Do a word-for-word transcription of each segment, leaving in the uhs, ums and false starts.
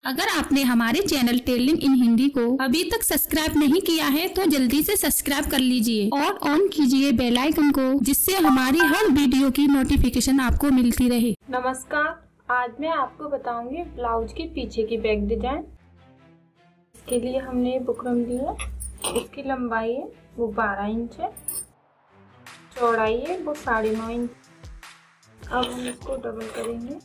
अगर आपने हमारे चैनल टेलरिंग इन हिंदी को अभी तक सब्सक्राइब नहीं किया है तो जल्दी से सब्सक्राइब कर लीजिए और ऑन कीजिए बेल आइकन को, जिससे हमारी हर वीडियो की नोटिफिकेशन आपको मिलती रहे। नमस्कार, आज मैं आपको बताऊंगी ब्लाउज के पीछे की बैक डिजाइन। इसके लिए हमने बुकरम लिया, इसकी लंबाई है वो बारह इंच है, चौड़ाई है वो साढ़े नौ इंच। अब हम इसको डबल करेंगे।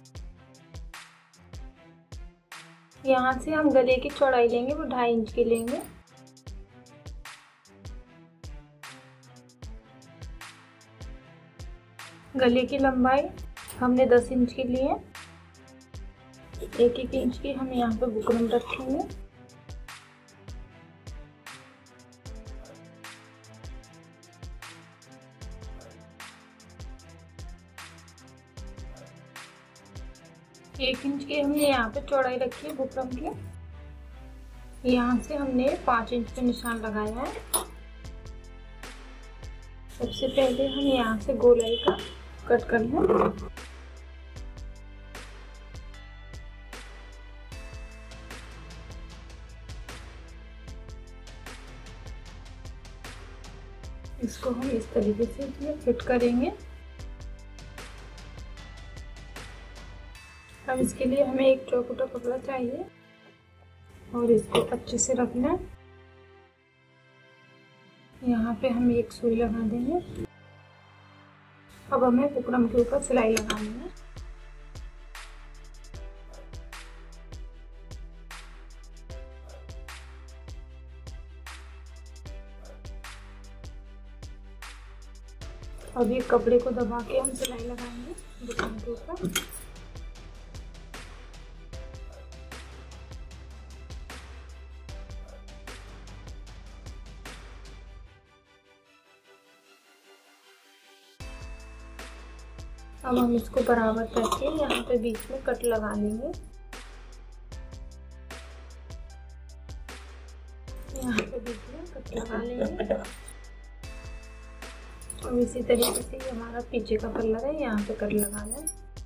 यहाँ से हम गले की चौड़ाई लेंगे वो ढाई इंच की लेंगे। गले की लंबाई हमने दस इंच की ली है। एक एक इंच की हम यहाँ पे बुकरम रखेंगे। एक इंच की हमने यहाँ पे चौड़ाई रखी है बुकरम की। यहाँ से हमने पाँच इंच पे निशान लगाया है। सबसे पहले हम यहाँ से गोलाई का कट कर लें। इसको हम इस तरीके से फिट करेंगे। अब इसके लिए हमें एक चौकोटा कपड़ा चाहिए और इसको अच्छे से रखना। यहाँ पे हम एक सुई लगा देंगे। अब हमें बुकरम के ऊपर सिलाई लगानी है। अब ये कपड़े को दबा के हम सिलाई लगाएंगे बुकरम के ऊपर। अब हम इसको बराबर करके यहाँ पे बीच में कट लगा लेंगे। यहाँ पे बीच में कट लगा लेंगे। अब इसी तरीके से ये हमारा पीछे का पल्ला है, यहाँ पे कट लगा लें।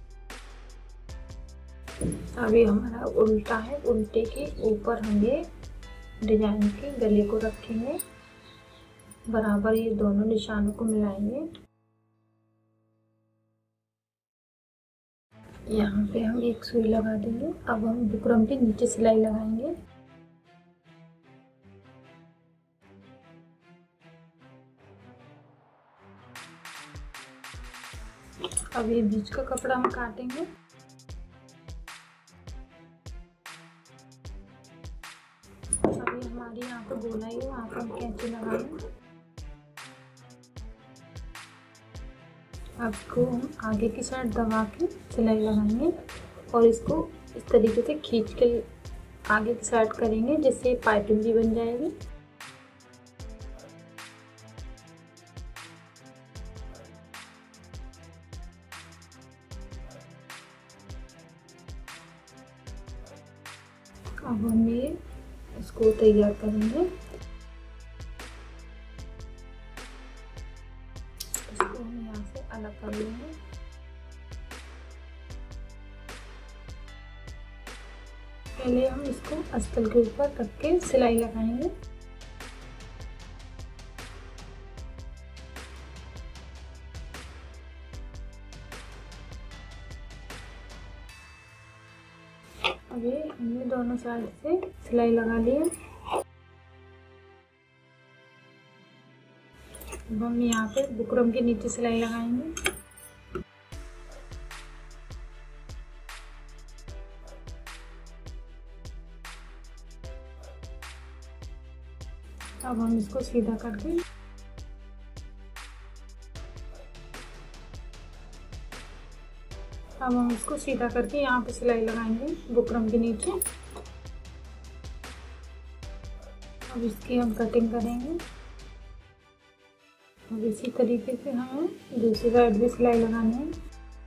अब ये हमारा उल्टा है, उल्टे के ऊपर हम ये डिजाइन के गले को रखेंगे। बराबर ये दोनों निशानों को मिलाएंगे। यहाँ पे हम एक सुई लगा देंगे। अब हम बुकरम के नीचे सिलाई लगाएंगे। अब ये बीच का कपड़ा हम काटेंगे। अब ये हमारी यहाँ पे गोलाई है, वहाँ पे हम कैंची लगाएंगे। अब इसको हम आगे की साइड दबा के सिलाई लगाएंगे और इसको इस तरीके से खींच के आगे की साइड करेंगे, जिससे पाइपिंग भी बन जाएगी। अब हम ये इसको तैयार करेंगे। इसको हम यहाँ से अलग कर लेंगे। पहले हम इसको अस्तर के ऊपर रख के सिलाई लगाएंगे। अब ये हमने दोनों साइड से सिलाई लगा ली है। अब हम यहाँ पे बुकरम के नीचे सिलाई लगाएंगे। अब हम इसको सीधा करके अब हम इसको सीधा करके यहाँ पे सिलाई लगाएंगे बुकरम के नीचे। अब इसकी हम कटिंग करेंगे। अब इसी तरीके से हमें दूसरी साइड भी सिलाई लगानी है।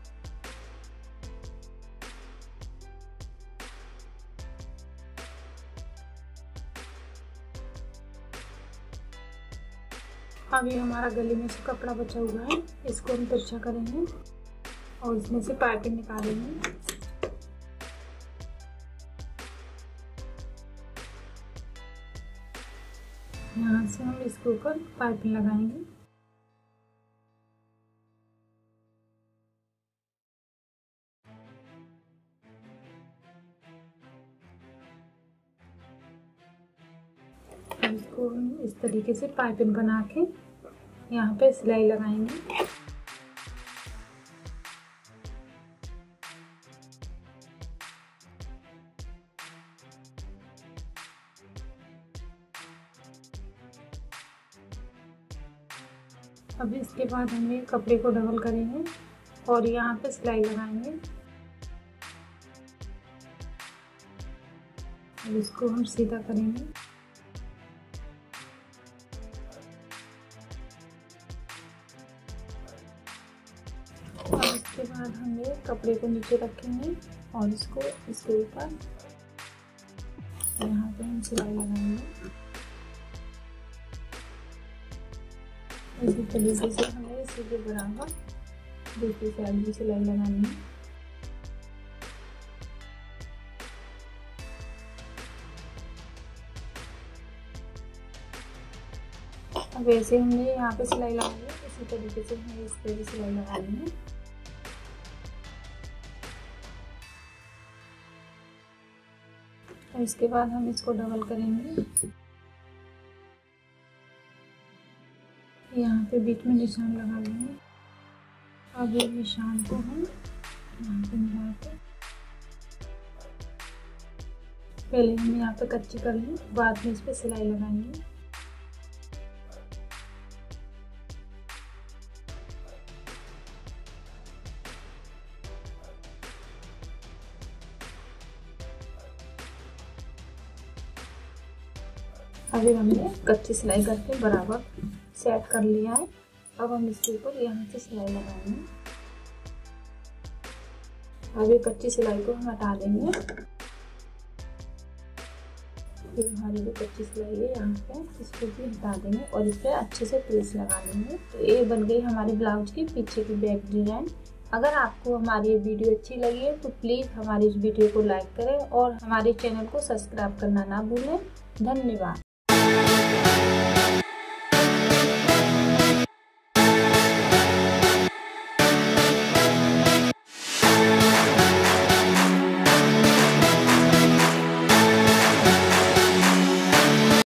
अब ये हमारा गले में से कपड़ा बचा हुआ है, इसको हम तिरछा करेंगे और इसमें से पाइपिंग निकालेंगे। यहाँ से हम इसके ऊपर पाइपिंग लगाएंगे। इसको हम इस तरीके से पाइपिंग बना के यहाँ पे सिलाई लगाएंगे। अब इसके बाद हम ये कपड़े को डबल करेंगे और यहाँ पे सिलाई लगाएंगे। अब इसको हम सीधा करेंगे। और इसके बाद हम ये कपड़े को नीचे रखेंगे और इसको इसके ऊपर यहाँ पे हम सिलाई लगाएंगे। इसी तरीके से हमें इसी के बराबर दूसरी साइड भी सिलाई लगानी है। अब ऐसे हमने यहाँ पे सिलाई लगाई है, इसी तरीके से हमें इस पे भी सिलाई लगानी है। और इसके बाद हम इसको डबल करेंगे। यहाँ पे बीच में निशान लगा लेंगे। अब ये निशान को हम यहाँ पे मिला के पहले हम यहाँ पे कच्ची कर लें, बाद में इस पे सिलाई लगाएंगे। अभी हमने कच्ची सिलाई करके बराबर सेट कर लिया है। अब हम इसके ऊपर यहाँ से सिलाई लगाएंगे। अब ये कच्ची सिलाई को हम हटा देंगे। ये हमारी जो कच्ची सिलाई है यहाँ पे, इसको भी हटा देंगे और इस पर अच्छे से प्रेस लगा लेंगे। तो ये बन गई हमारी ब्लाउज की पीछे की बैक डिजाइन। अगर आपको हमारी ये वीडियो अच्छी लगी है तो प्लीज़ हमारी इस वीडियो को लाइक करें और हमारे चैनल को सब्सक्राइब करना ना भूलें। धन्यवाद।